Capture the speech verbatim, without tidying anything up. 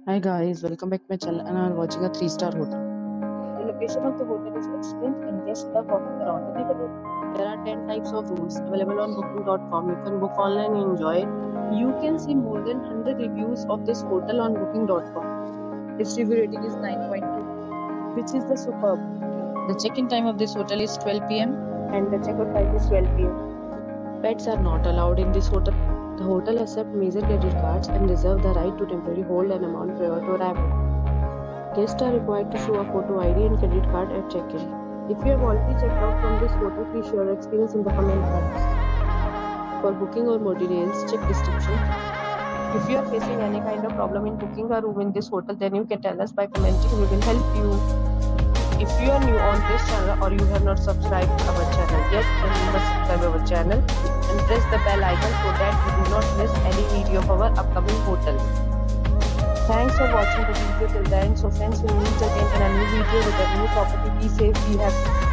Hi guys, welcome back to my channel and I'm watching a three star hotel. The location of the hotel is excellent and guests love walking around the neighborhood. There are ten types of rooms available on booking dot com. You can book online and enjoy it. You can see more than one hundred reviews of this hotel on booking dot com. Its review rating is nine point two, which is the superb. The check-in time of this hotel is twelve p m And the checkout time is twelve p m Pets are not allowed in this hotel. The hotel accepts major credit cards and reserves the right to temporarily hold an amount prior to arrival. Guests are required to show a photo I D and credit card at check-in. If you have already checked out from this hotel, please share your experience in the comment box. For booking or more details, check description. If you are facing any kind of problem in booking a room in this hotel, then you can tell us by commenting. We will help you. If you are new on this channel or you have not subscribed our channel yet, then you must subscribe our channel and press the bell icon so that you do not miss any video of our upcoming hotel. Thanks for watching the video till the end. So friends, will meet again in a new video with a new property. Be safe, be happy.